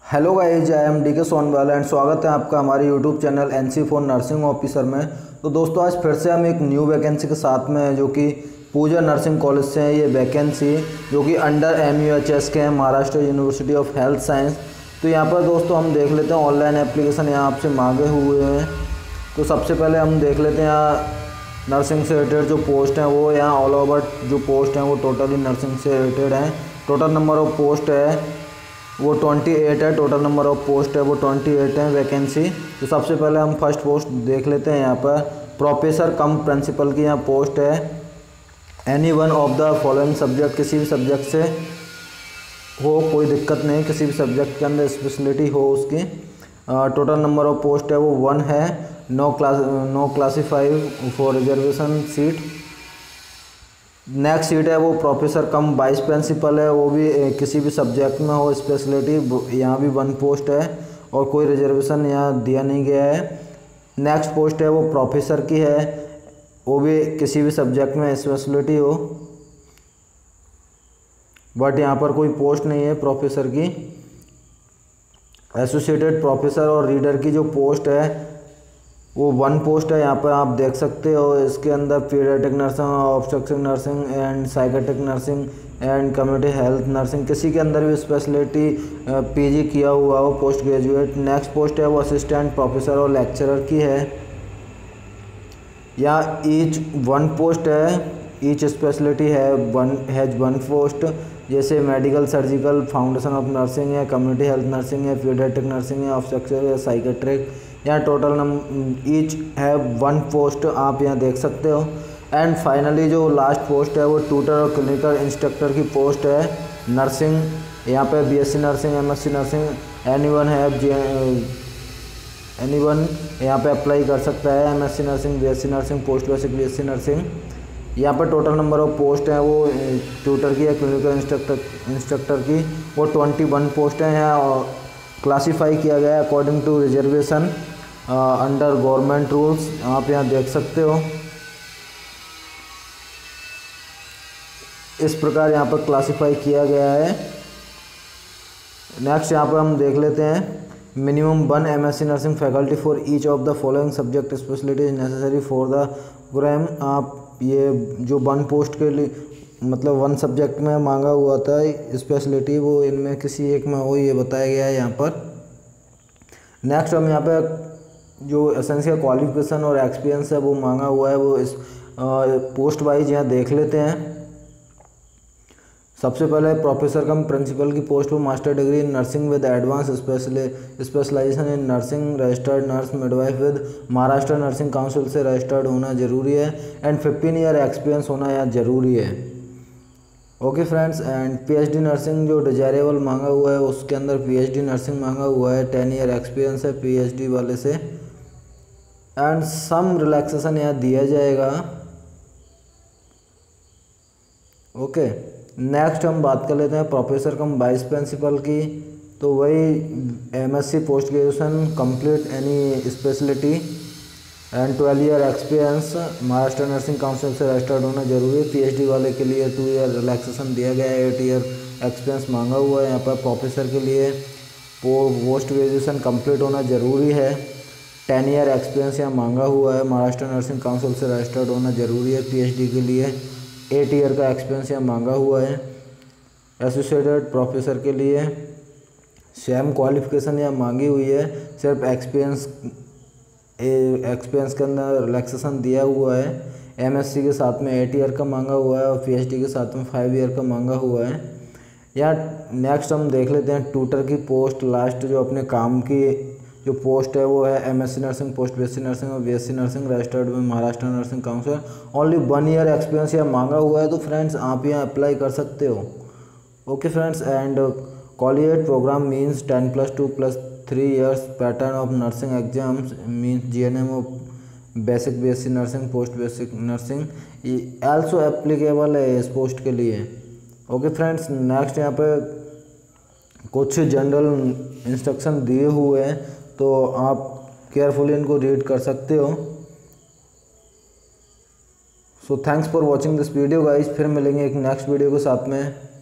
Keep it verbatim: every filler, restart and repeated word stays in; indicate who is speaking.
Speaker 1: Hello guys, I am D K Sonwal and स्वागत है आपका हमारे YouTube channel N C for nursing officer में। तो दोस्तों आज फिर से हम एक न्यू वैकेंसी के साथ में हैं जो कि पूजा नर्सिंग कॉलेज से है। ये वैकेंसी जो कि under M U H S के हैं, Maharashtra university of health science. तो यहाँ पर दोस्तों हम देख लेते हैं ऑनलाइन एप्लीकेशन यहाँ आपसे मांगे हुए हैं। तो सबसे पहले हम देख लेते हैं यहाँ नर्सिंग से रिलेटेड जो पोस्ट हैं वो यहाँ ऑल ओवर जो पोस्ट हैं वो टोटली नर्सिंग से रिलेटेड हैं। टोटल नंबर ऑफ पोस्ट है वो अट्ठाईस है। टोटल नंबर ऑफ पोस्ट है वो अट्ठाईस है वैकेंसी। तो सबसे पहले हम फर्स्ट पोस्ट देख लेते हैं। यहाँ पर प्रोफेसर कम प्रिंसिपल की यहाँ पोस्ट है। Any one of the following subject, किसी भी सब्जेक्ट से हो कोई दिक्कत नहीं, किसी भी सब्जेक्ट के अंदर स्पेशलिटी हो उसकी। टोटल नंबर ऑफ पोस्ट है वो वन है। No class no classified for reservation seat. Next seat है वो प्रोफेसर कम वाइस प्रिंसिपल है, वो भी किसी भी सब्जेक्ट में हो स्पेशलिटी। यहाँ भी वन पोस्ट है और कोई रिजर्वेशन यहाँ दिया नहीं गया है। नेक्स्ट पोस्ट है वो प्रोफेसर की है, वो भी किसी भी सब्जेक्ट में स्पेशलिटी हो, बट यहाँ पर कोई पोस्ट नहीं है प्रोफेसर की। एसोसिएटेड प्रोफेसर और रीडर की जो पोस्ट है वो वन पोस्ट है। यहाँ पर आप देख सकते हो इसके अंदर paediatric nursing, obstetric nursing and psychiatric nursing and community health nursing, किसी के अंदर भी स्पेशलिटी पीजी किया हुआ हो, पोस्ट ग्रेजुएट। नेक्स्ट पोस्ट है वो असिस्टेंट प्रोफेसर और लेक्चरर की है। यहाँ ईच वन पोस्ट है, ईच स्पेशलिटी है वन हैज वन पोस्ट। जैसे medical surgical foundation of nursing है, कम्युनिटी हेल्थ नर्सिंग है, पीडियाट्रिक नर्सिंग है, ऑब्स्टेट्रिक है, साइकेट्रिक। यहाँ टोटल नंबर ईच है वन पोस्ट आप यहाँ देख सकते हो। एंड फाइनली जो लास्ट पोस्ट है वो ट्यूटर और क्लिनिकल इंस्ट्रक्टर की पोस्ट है नर्सिंग। यहाँ पे BSc nursing, MSc nursing, anyone है एनीवन यहाँ पे अप्लाई कर सकता है। MSc nursing, BSc nursing, post basic BSc nursing. यहाँ पर टोटल नंबर ऑफ पोस्ट हैं वो ट्यूटर की या क्लिनिकल इंस्ट्रक्टर इंस्ट्रक्टर की वो ट्वेंटी वन पोस्ट हैं। यहाँ क्लासीफाई किया गया है according to reservation under government rules, आप यहाँ देख सकते हो। इस प्रकार यहाँ पर क्लासीफाई किया गया है। नेक्स्ट यहाँ पर हम देख लेते हैं minimum one MSc nursing faculty for each of the following subject speciality is necessary for the program. आप ये जो वन पोस्ट के लिए मतलब वन सब्जेक्ट में मांगा हुआ था स्पेशलिटी, वो इनमें किसी एक में हो, ये बताया गया है यहाँ पर। नेक्स्ट हम यहाँ पे जो एसेंशियल क्वालिफिकेशन और एक्सपीरियंस है वो मांगा हुआ है, वो इस पोस्ट वाइज यहाँ देख लेते हैं। सबसे पहले प्रोफेसर कम प्रिंसिपल की पोस्ट पर master degree in nursing with advance specialization in nursing, registered nurse midwife with Maharashtra nursing council से रजिस्टर्ड होना जरूरी है। एंड फिफ्टीन ईयर एक्सपीरियंस होना यहाँ जरूरी है। Okay friends, and PhD nursing जो डिजायरेबल मांगा हुआ है उसके अंदर पीएचडी नर्सिंग मांगा हुआ है, टेन ईयर एक्सपीरियंस है पीएचडी वाले से। एंड सम रिलैक्सेशन यहाँ दिया जाएगा। ओके, नेक्स्ट हम बात कर लेते हैं प्रोफेसर कम वाइस प्रिंसिपल की। तो वही MSc post graduation complete any speciality and twelve year experience Maharashtra nursing council से रजिस्टर्ड होना जरूरी है। पीएचडी वाले के लिए टू ईयर रिलैक्सेशन दिया गया है, एट ईयर एक्सपीरियंस मांगा हुआ है। यहाँ पर प्रोफेसर के लिए पोस्ट ग्रेजुएशन कंप्लीट होना ज़रूरी है, टेन ईयर एक्सपीरियंस यहाँ मांगा हुआ है, महाराष्ट्र नर्सिंग काउंसिल से रजिस्टर्ड होना जरूरी है। पीएचडी के लिए एट ईयर का एक्सपीरियंस यहाँ मांगा हुआ है। एसोसिएटेड प्रोफेसर के लिए सेम क्वालिफिकेशन यहाँ मांगी हुई है, सिर्फ एक्सपीरियंस एक्सपीरियंस के अंदर रिलैक्सेशन दिया हुआ है। एमएससी के साथ में एट ईयर का मांगा हुआ है और पीएचडी के साथ में फाइव ईयर का मांगा हुआ है। यहाँ नेक्स्ट हम देख लेते हैं ट्यूटर की पोस्ट। लास्ट जो अपने काम की जो पोस्ट है वो है MSc nursing, post BSc nursing और बीएससी नर्सिंग, रजिस्टर्ड में Maharashtra nursing council. Only one year experience यहाँ मांगा हुआ है। तो फ्रेंड्स आप यहाँ अप्लाई कर सकते हो। Okay friends, and college program means ten plus two plus three years pattern of nursing exams means GNM of basic BSc nursing, post basic nursing also applicable है इस पोस्ट के लिए। ओके फ्रेंड्स, नेक्स्ट यहाँ पे कुछ general instruction दिए हुए हैं, तो आप केयरफुली इनको रीड कर सकते हो। So thanks for watching this video guys. फिर मिलेंगे एक नेक्स्ट वीडियो के साथ में।